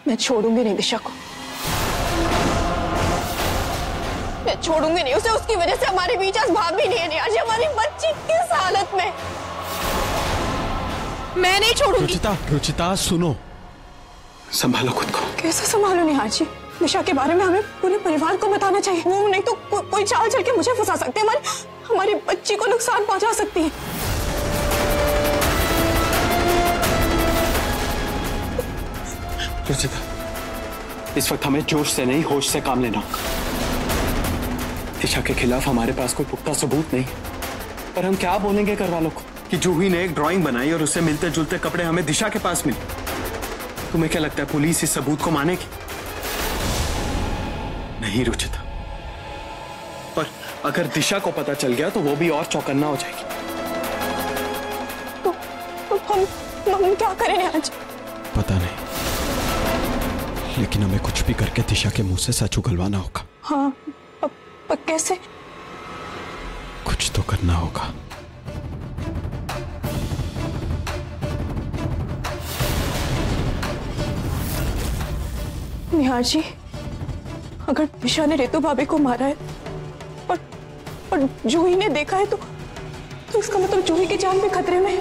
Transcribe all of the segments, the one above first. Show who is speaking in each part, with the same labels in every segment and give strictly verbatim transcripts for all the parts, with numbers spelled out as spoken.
Speaker 1: मैं छोड़ूंगी नहीं दिशा को, मैं छोड़ूंगी नहीं उसे। उसकी वजह से हमारे बीच आज भाभी नहीं है निहार, हमारी बच्ची किस हालत में। मैं नहीं छोड़ूंगी।
Speaker 2: रुचिता, रुचिता सुनो, संभालो खुद को।
Speaker 1: कैसे संभालो निहार जी? दिशा के बारे में हमें पूरे परिवार को बताना चाहिए, वो नहीं तो को, कोई चाल चल के मुझे फंसा सकते हैं, हमारी हमारी बच्ची को नुकसान पहुंचा सकती है।
Speaker 2: रुचिता, इस वक्त हमें जोश से नहीं होश से काम लेना होगा। दिशा के खिलाफ हमारे पास कोई पुख्ता सबूत नहीं, पर हम क्या बोलेंगे घर वालों को कि जूही ने एक ड्राइंग बनाई और उससे मिलते जुलते कपड़े हमें दिशा के पास मिले। तुम्हें क्या लगता है पुलिस इस सबूत को मानेगी? नहीं रुचिता, पर अगर दिशा को पता चल गया तो वो भी और चौकन्ना हो जाएगी।
Speaker 1: तो, तो हम, हम क्या करें आज?
Speaker 2: पता नहीं, लेकिन हमें कुछ भी करके दिशा के मुंह से सच उगलवाना होगा।
Speaker 1: हाँ, प, प, कैसे?
Speaker 2: कुछ तो करना होगा।
Speaker 1: निहार जी, अगर दिशा ने रितु भाभी को मारा है और, और जूही ने देखा है तो, तो इसका मतलब जूही की जान भी खतरे में है।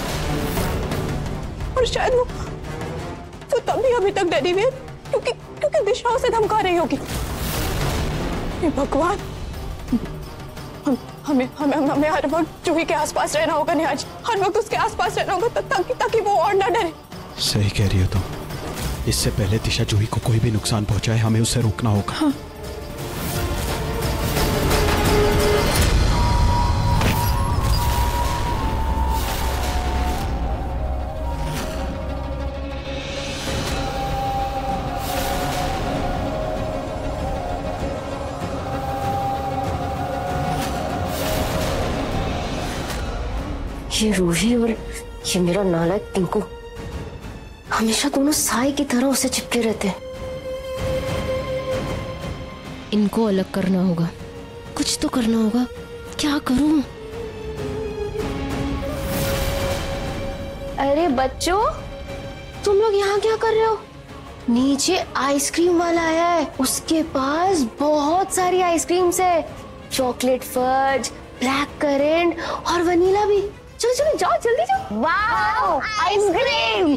Speaker 1: और शायद वो वो तब भी अभी तक डरी हुई है क्योंकि क्योंकि दिशा उसे धमका रही होगी। हे भगवान, हम हमें हमें हमें हर वक्त जूही के आसपास रहना होगा निहार जी, हर वक्त उसके आसपास रहना होगा ताकि ताकि वो और ना डरे।
Speaker 2: सही कह रही हो तुम। इससे पहले दिशा जूही को कोई भी नुकसान पहुंचाए हमें उसे रोकना होगा। हाँ।
Speaker 3: ये रूही और ये मेरा नालायक टिंकू हमेशा दोनों साए की तरह उसे चिपके रहते हैं। इनको अलग करना होगा, कुछ तो करना होगा। क्या करूं? अरे बच्चों, तुम लोग यहाँ क्या कर रहे हो? नीचे आइसक्रीम वाला आया है, उसके पास बहुत सारी आइसक्रीम्स है, चॉकलेट फज, ब्लैक करेंट और वनीला भी। चलो चलो जाओ, जल्दी जाओ। Wow, ice cream!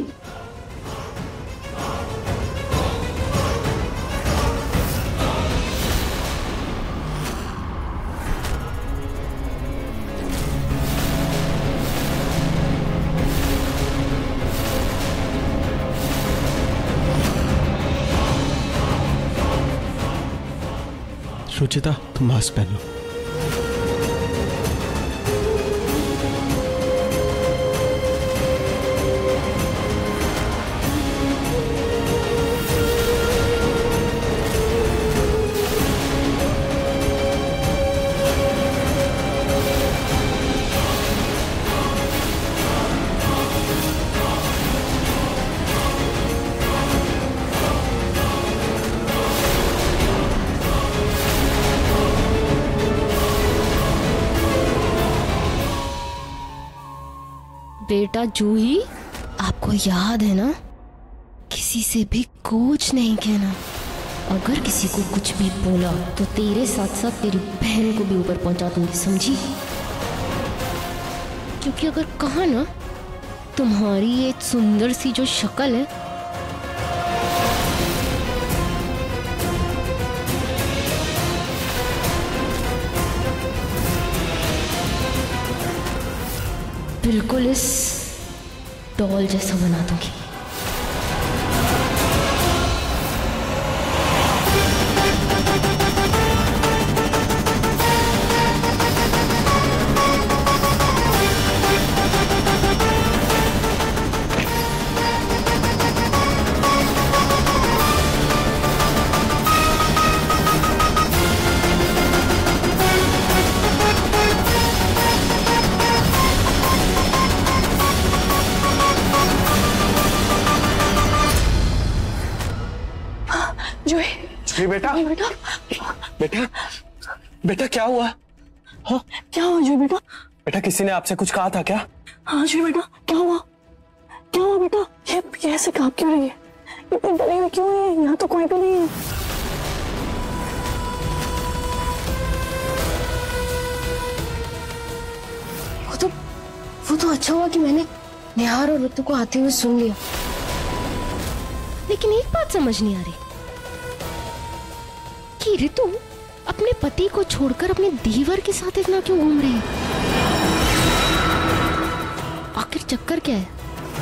Speaker 2: रुचिता, तुम मास्क पहन लो।
Speaker 3: बेटा जूही, आपको याद है ना, किसी से भी कुछ नहीं कहना। अगर किसी को कुछ भी बोला तो तेरे साथ साथ तेरी बहन को भी ऊपर पहुंचा दूंगी, समझी? क्योंकि अगर कहा ना, तुम्हारी ये सुंदर सी जो शक्ल है, बिल्कुल इस डॉल जैसा बना दूंगी।
Speaker 2: जूही बेटा,
Speaker 1: बेटा
Speaker 2: बेटा बेटा क्या हुआ? हाँ
Speaker 1: क्या हुआ जूही बेटा?
Speaker 2: बेटा किसी ने आपसे कुछ कहा था क्या?
Speaker 1: हाँ जूही बेटा, क्या हुआ? क्या हुआ बेटा? ये ऐसे कांप क्यों रही है? इतनी डरी हुई क्यों है? यहाँ तो कोई भी नहीं है।
Speaker 3: वो तो वो तो अच्छा हुआ कि मैंने निहार और ऋतु को आते हुए सुन लिया। लेकिन एक बात समझ नहीं आ रही कि ऋतु अपने पति को छोड़कर अपने दीवर के साथ इतना क्यों घूम रही है? आखिर चक्कर क्या है?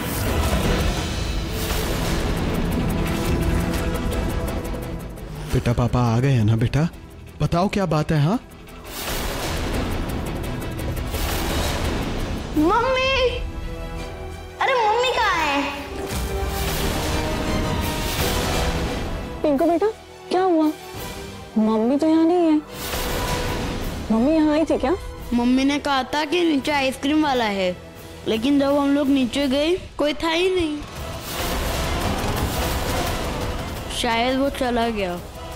Speaker 4: बेटा पापा आ गए हैं ना बेटा? बताओ क्या बात है? हाँ
Speaker 3: मम्मी, अरे मम्मी कहाँ है?
Speaker 1: पिंकू बेटा क्या हुआ? मम्मी तो यहाँ नहीं है। मम्मी यहाँ आई थी क्या?
Speaker 5: मम्मी ने कहा था कि नीचे आइसक्रीम वाला है, लेकिन जब हम लोग नीचे गए कोई था ही नहीं। शायद वो चला गया।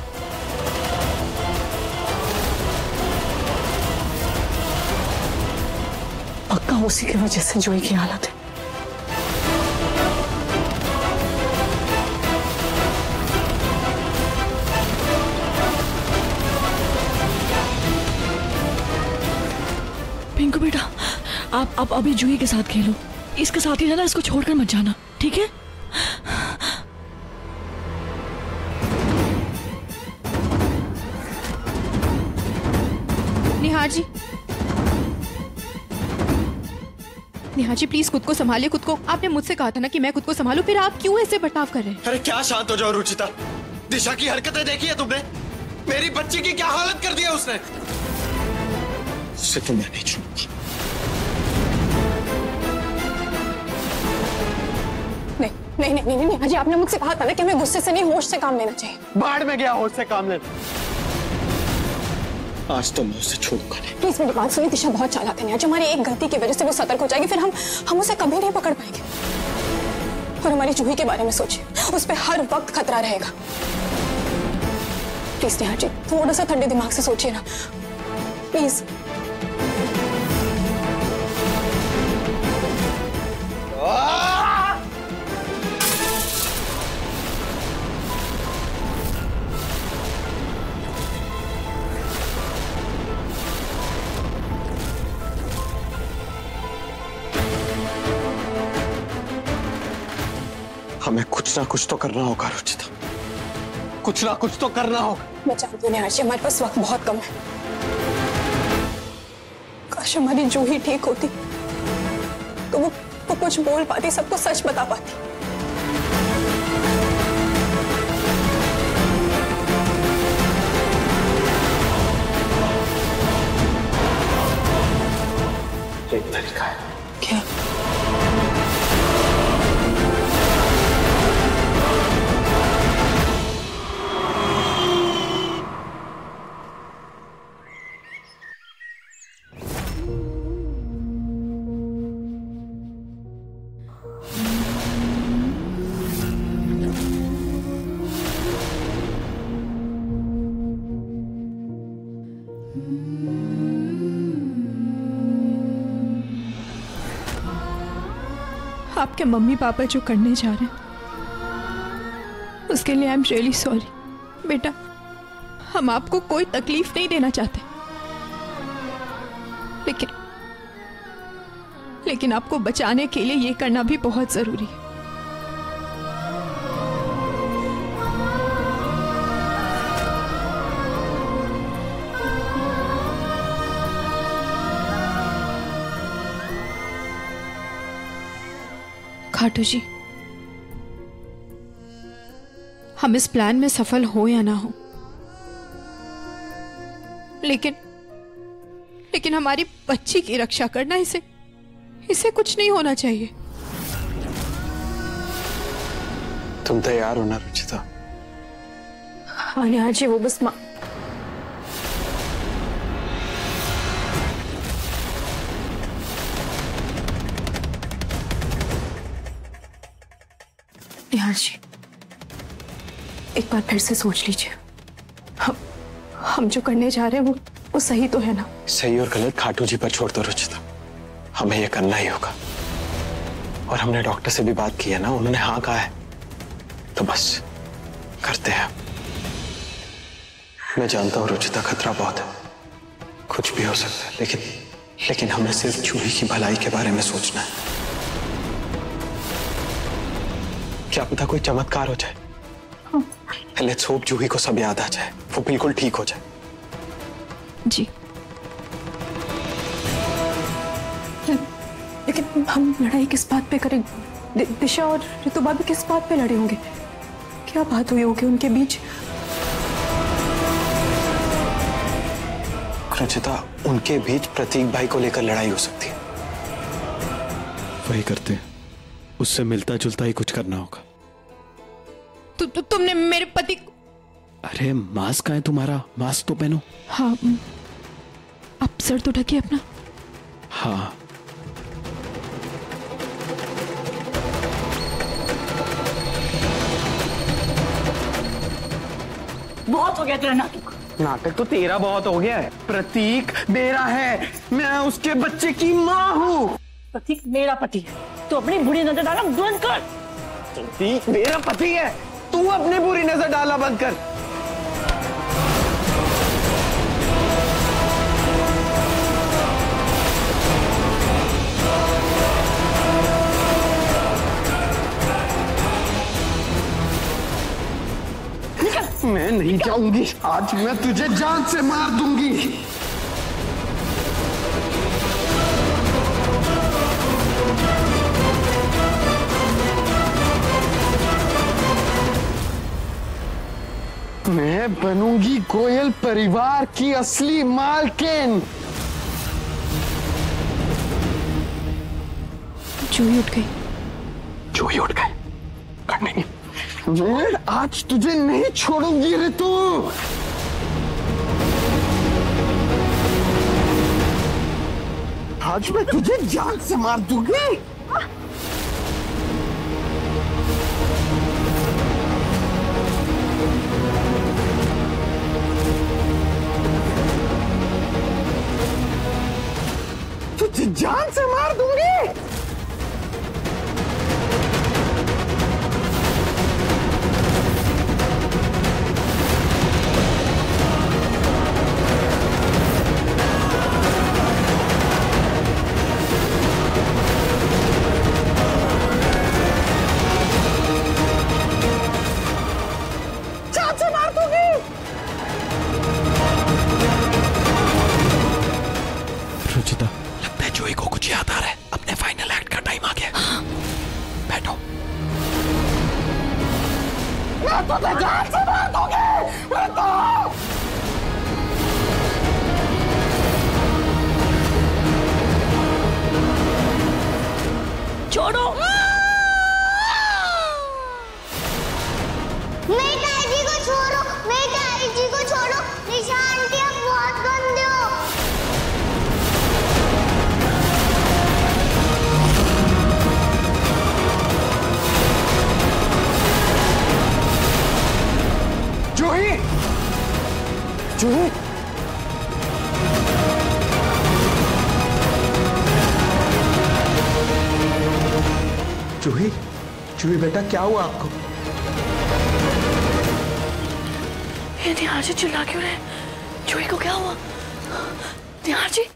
Speaker 1: पक्का उसी की वजह से जूही की हालत है।
Speaker 6: पिंकू बेटा, आप आप अभी जूही के साथ खेलो, इसके साथ ही जाना, इसको छोड़कर मत जाना, ठीक है?
Speaker 1: निहार जी, निहार जी प्लीज खुद को संभालिए, खुद को। आपने मुझसे कहा था ना कि मैं खुद को संभालूं, फिर आप क्यों ऐसे बर्ताव कर रहे हैं?
Speaker 2: अरे क्या शांत हो जाओ रुचिता। दिशा की हरकतें देखी है तुमने? मेरी बच्ची की क्या हालत कर दिया उसने। उससे तो मैं नहीं छूटूंगा।
Speaker 1: नहीं नहीं नहीं नहीं नहीं, अजय आपने मुझसे कहा था ना कि हमें गुस्से से नहीं होश से काम लेना चाहिए।
Speaker 2: बाढ़ में गया होश से काम लेना। आज तो मैं उसे छोड़ूंगा नहीं।
Speaker 1: प्लीज मेरी बात सुनिए, दिशा बहुत चालाक है। आज हमारी एक गलती की वजह से वो सतर्क हो जाएगी, फिर हम हम उसे कभी नहीं पकड़ पाएंगे। और हमारी जूही के बारे में सोचिए, उस पर हर वक्त खतरा रहेगा। प्लीज निहार जी थोड़ा सा ठंडे दिमाग से सोचिए ना, प्लीज।
Speaker 2: हमें कुछ ना कुछ तो करना होगा रुचिता, कुछ ना कुछ तो करना होगा।
Speaker 1: मैं जानती हूँ निहार जी, हमारे पास वक्त बहुत कम है। काश हमारी जूही ठीक होती तो वो, वो कुछ बोल पाती, सबको सच बता पाती।
Speaker 2: एक तरीका है।
Speaker 1: क्या? आपके मम्मी पापा जो करने जा रहे हैं उसके लिए आई एम रियली सॉरी बेटा। हम आपको कोई तकलीफ नहीं देना चाहते, लेकिन लेकिन आपको बचाने के लिए ये करना भी बहुत जरूरी है। खाटू जी, हम इस प्लान में सफल हो या ना हो, लेकिन लेकिन हमारी बच्ची की रक्षा करना, इसे इसे कुछ नहीं होना चाहिए।
Speaker 2: तुम तैयार हो ना रुचिता?
Speaker 1: हाँ निहार जी, वो बस माँ निहार जी, एक बार फिर से सोच लीजिए। हम हम जो करने जा रहे हैं वो वो सही तो है ना?
Speaker 2: सही और गलत खाटू जी पर छोड़ दो रुचिता, हमें ये करना ही होगा। और हमने डॉक्टर से भी बात की है ना, उन्होंने हाँ कहा है तो बस करते हैं। मैं जानता हूं रुचिता, खतरा बहुत है, कुछ भी हो सकता है, लेकिन लेकिन हमें सिर्फ जूही की भलाई के बारे में सोचना है। क्या पता कोई चमत्कार हो जाए। लेट्स होप जूही को सब याद आ जाए, वो बिल्कुल ठीक हो जाए।
Speaker 6: जी।
Speaker 1: लेकिन हम लड़ाई किस बात पे करेंगे? दिशा और ऋतुबा भी किस बात पे लड़े होंगे? क्या बात हुई होगी उनके बीच?
Speaker 2: रुचिता, उनके बीच प्रतीक भाई को लेकर लड़ाई हो सकती है।
Speaker 4: वही करते हैं, उससे मिलता जुलता ही कुछ करना होगा।
Speaker 1: तु, तु, तुमने मेरे पति को...
Speaker 4: अरे मास्क है तुम्हारा, मास्क तो पहनो।
Speaker 6: हाँ, आप सर तो ढकिए अपना।
Speaker 4: हाँ।
Speaker 6: बहुत हो गया तेरा नाटक।
Speaker 2: नाटक तो तेरा बहुत हो गया है। प्रतीक मेरा है, मैं उसके बच्चे की माँ हूँ।
Speaker 6: प्रतीक मेरा पति है, तो अपनी बुरी नजर डालना बंद कर।
Speaker 2: प्रतीक मेरा पति है, तू अपनी बुरी नजर डालना बंद कर। मैं नहीं जाऊंगी, आज मैं तुझे जान से मार दूंगी। मैं बनूंगी गोयल परिवार की असली मालकिन।
Speaker 1: जूही उठ गई।
Speaker 2: जूही उठ गई। नहीं, मैं आज तुझे नहीं छोड़ूंगी ऋतु। आज मैं तुझे जान से मार दूंगी। तुझे जान से मार दूंगी।
Speaker 4: रुचिता, लगता है जूही को कुछ याद आ रहा है। अपने फाइनल एक्ट का टाइम आ गया। बैठो।
Speaker 2: मैं तुझे जान से मार दूंगी।
Speaker 6: छोड़ो।
Speaker 3: मेरी ताई जी को छोड़ो, मेरी ताई जी को छोड़ो। निशा आंटी आप बहुत गंदे हो।
Speaker 2: जूही, जूही, जूही, जूही बेटा क्या हुआ आपको?
Speaker 6: ये निहार जी चिल्ला क्यों रहे? जूही को क्या हुआ? निहार जी,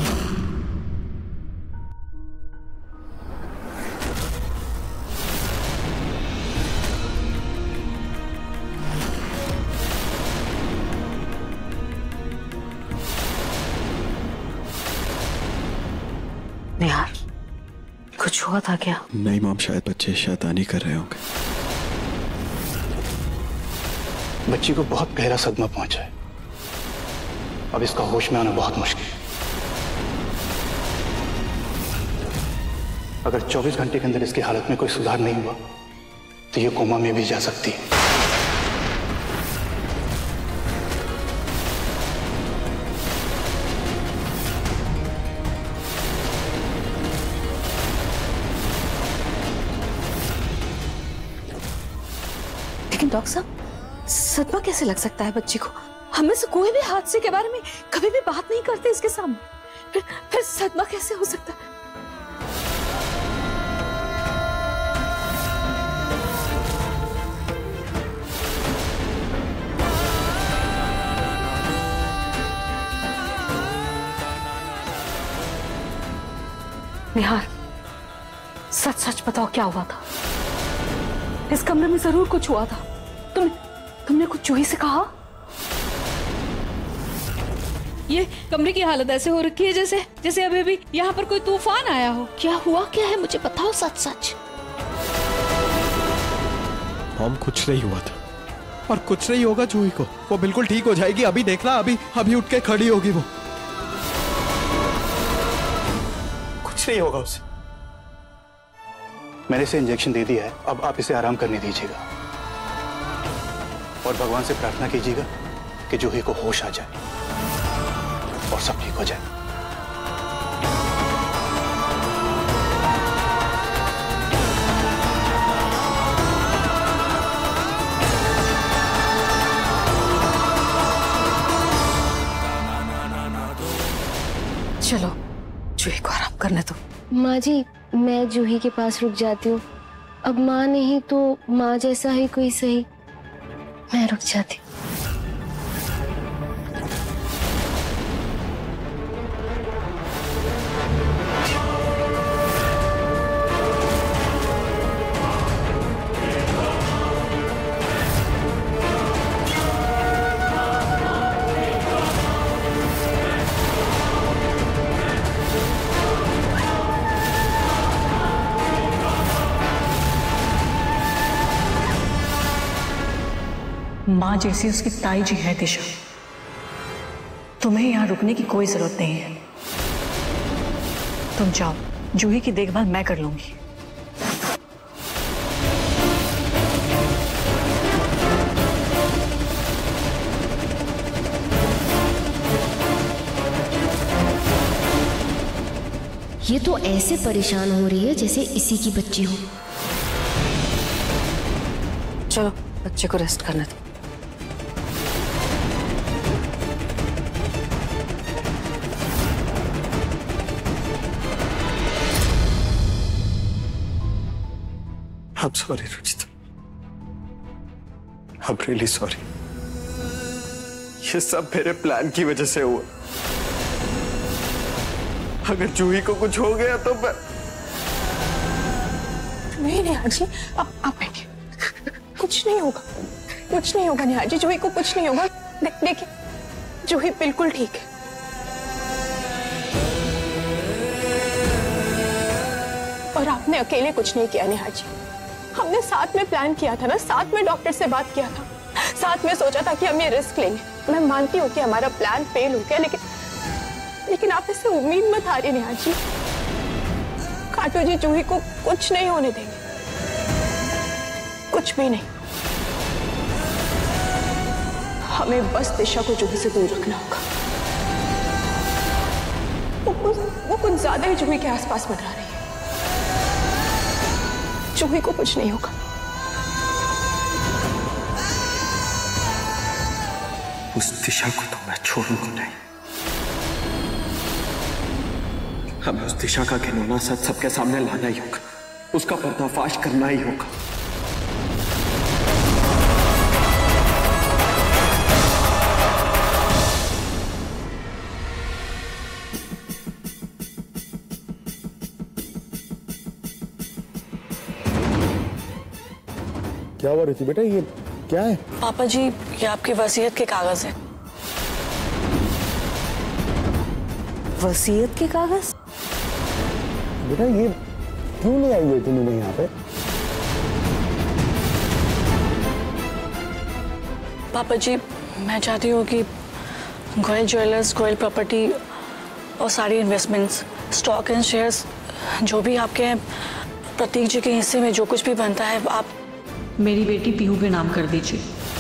Speaker 6: निहार कुछ हुआ था क्या?
Speaker 4: नहीं मॉम, शायद बच्चे शैतानी कर रहे होंगे।
Speaker 7: बच्ची को बहुत गहरा सदमा पहुंचा है, अब इसका होश में आना बहुत मुश्किल है। अगर चौबीस घंटे के अंदर इसकी हालत में कोई सुधार नहीं हुआ तो ये कोमा में भी जा सकती है।
Speaker 1: लेकिन डॉक्टर साहब, सदमा कैसे लग सकता है बच्ची को? हमें से कोई भी हादसे के बारे में कभी भी बात नहीं करते इसके सामने, फिर फिर सदमा कैसे हो सकता है?
Speaker 8: निहार, सच सच बताओ क्या हुआ था? इस कमरे में जरूर कुछ हुआ था। तुम तुमने कुछ जूही से कहा?
Speaker 6: ये कमरे की हालत ऐसे हो रखी है जैसे जैसे अभी भी यहाँ पर कोई तूफान आया हो।
Speaker 3: क्या हुआ क्या है मुझे बताओ सच सच।
Speaker 4: मॉम, कुछ नहीं हुआ था और कुछ नहीं होगा जूही को। वो बिल्कुल ठीक हो जाएगी। अभी देखना, अभी अभी उठ के खड़ी होगी वो।
Speaker 2: कुछ नहीं होगा उसे।
Speaker 7: मैंने इसे इंजेक्शन दे दिया है, अब आप इसे आराम करने दीजिएगा और भगवान से प्रार्थना कीजिएगा कि जूही को होश आ जाए और सब ठीक हो जाए।
Speaker 8: चलो जूही को आराम करने दो।
Speaker 3: माँ जी, मैं जूही के पास रुक जाती हूँ। अब माँ नहीं तो माँ जैसा ही कोई सही, मैं रुक जाती हूँ।
Speaker 8: माँ जैसी उसकी ताई जी है दिशा। तुम्हें यहाँ रुकने की कोई जरूरत नहीं है। तुम जाओ, जूही की देखभाल मैं कर लूंगी।
Speaker 3: ये तो ऐसे परेशान हो रही है जैसे इसी की बच्ची हो।
Speaker 8: चलो बच्चे को रेस्ट करने दो।
Speaker 2: I'm sorry, Ruchita. I'm really sorry। ये सब मेरे प्लान की वजह से हुआ। अगर जूही को कुछ हो गया तो मैं...
Speaker 1: नहीं निहार जी, आप आप बैठिए। कुछ नहीं होगा, कुछ नहीं होगा निहार जी, जूही को कुछ नहीं होगा। दे, देखिए, जूही बिल्कुल ठीक है। और आपने अकेले कुछ नहीं किया निहार जी। हमने साथ में प्लान किया था ना, साथ में डॉक्टर से बात किया था, साथ में सोचा था कि हम ये रिस्क लेंगे। मैं मानती हूँ कि हमारा प्लान फेल हो गया, लेकिन लेकिन आप इससे उम्मीद मत हारिए निहार जी। काटो जी जूही को कुछ नहीं होने देंगे, कुछ भी नहीं। हमें बस दिशा को जूही से दूर रखना होगा। वो, वो कुछ ज्यादा ही जूही के आसपास मंडरा रही है। जूही को कुछ नहीं होगा।
Speaker 2: उस दिशा को तो मैं छोड़ूंगा नहीं। हमें उस दिशा का घिनौना सच सबके सामने लाना ही होगा, उसका पर्दाफाश करना ही होगा।
Speaker 9: क्या हो रही थी बेटा? ये क्या है?
Speaker 8: पापा जी, ये आपकी वसीयत के कागज है। वसीयत के कागज?
Speaker 9: बेटा ये क्यों ले आई हुई तुमने यहाँ पे?
Speaker 8: पापा जी, मैं चाहती हूँ कि गोयल ज्वेलर्स, गोयल प्रॉपर्टी और सारी इन्वेस्टमेंट्स, स्टॉक एंड शेयर्स जो भी आपके हैं, प्रतीक जी के हिस्से में जो कुछ भी बनता है आप मेरी बेटी पीहू के नाम कर दीजिए।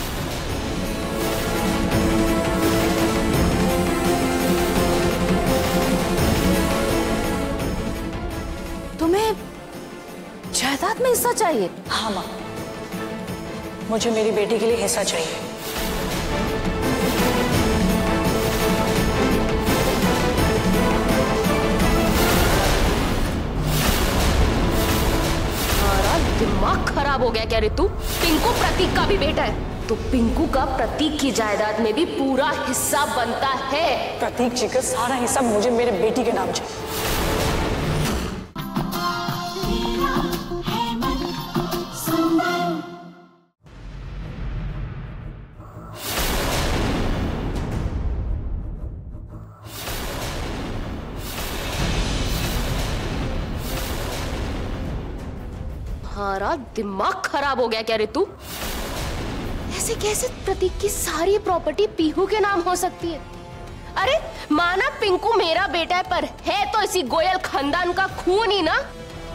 Speaker 3: तुम्हें जायदाद में हिस्सा चाहिए?
Speaker 8: हाँ माँ, मुझे मेरी बेटी के लिए हिस्सा चाहिए।
Speaker 3: दिमाग खराब हो गया क्या रितु? पिंकू प्रतीक का भी बेटा है, तो पिंकू का प्रतीक की जायदाद में भी पूरा हिस्सा बनता है।
Speaker 8: प्रतीक जी का सारा हिस्सा मुझे मेरे बेटी के नाम चाहिए।
Speaker 3: तुम्हारा दिमाग खराब हो गया क्या रे तू? ऐसे कैसे प्रतीक की सारी प्रॉपर्टी पीहू के नाम हो सकती है? अरे माना पिंकू मेरा बेटा है, पर है तो इसी गोयल खानदान का खून ही ना।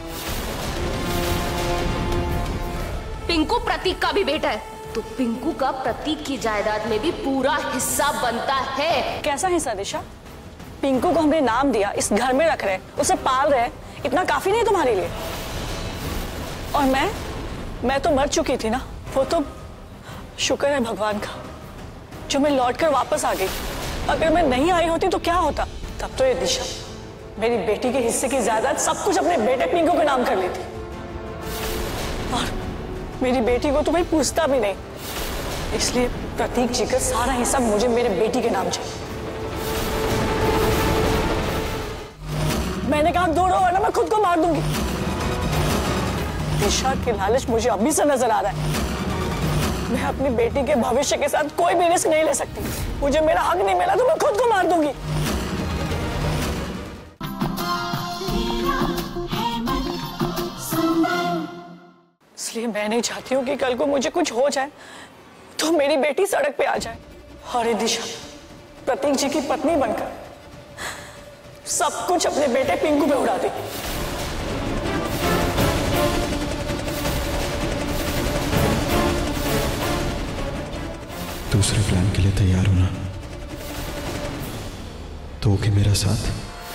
Speaker 3: पिंकू प्रतीक का भी बेटा है, तो पिंकू का प्रतीक की जायदाद में भी पूरा हिस्सा बनता है।
Speaker 8: कैसा हिस्सा दिशा? पिंकू को हमने नाम दिया, इस घर में रख रहे, उसे पाल रहे, इतना काफी नहीं तुम्हारे लिए? और मैं मैं तो मर चुकी थी ना। वो तो शुक्र है भगवान का जो मैं लौटकर वापस आ गई। अगर मैं नहीं आई होती तो क्या होता? तब तो ये दिशा मेरी बेटी के हिस्से की जायदाद सब कुछ अपने बेटे पिंकू के नाम कर लेती, और मेरी बेटी को तो भाई पूछता भी नहीं। इसलिए प्रतीक जी का सारा हिस्सा मुझे मेरे बेटी के नाम चाहिए। मैंने कहा दौड़ो वरना मैं खुद को मार दूंगी। दिशा के लालच मुझे अभी से नजर आ रहा है। मैं अपनी बेटी के भविष्य के साथ कोई भी रिस्क नहीं ले सकती। मुझे मेरा हक नहीं मिला तो मैं खुद को मार दूंगी। इसलिए मैं नहीं चाहती हूँ कि कल को मुझे कुछ हो जाए तो मेरी बेटी सड़क पे आ जाए और ये दिशा प्रतीक जी की पत्नी बनकर सब कुछ अपने बेटे पिंकू पे उड़ा दी।
Speaker 4: दूसरे प्लान के लिए तैयार होना तो कि मेरा साथ।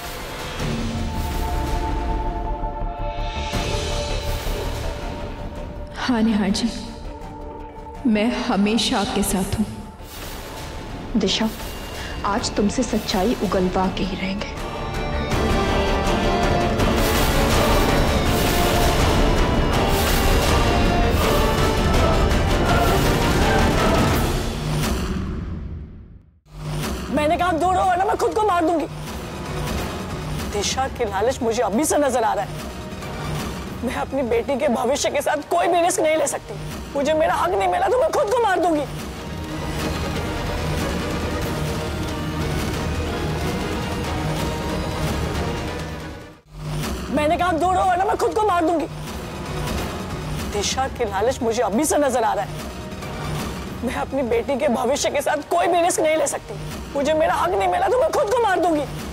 Speaker 1: हाँ निहार जी, मैं हमेशा आपके साथ हूं। दिशा, आज तुमसे सच्चाई उगलवा के ही रहेंगे।
Speaker 8: मैंने कहा दौड़ो वरना मैं खुद को मार दूंगी। दिशा के लालच मुझे अभी से नजर आ रहा है। मैं अपनी बेटी के भविष्य के साथ कोई भी रिस्क नहीं ले सकती। मुझे मेरा हक नहीं मिला तो मैं खुद को मार दूंगी। मैंने कहा दौड़ो वरना मैं खुद को मार दूंगी। दिशा के लालच मुझे अभी से नजर आ रहा है। मैं अपनी बेटी के भविष्य के साथ कोई भी रिस्क नहीं ले सकती। मुझे मेरा हक नहीं मिला तो मैं खुद को मार दूंगी।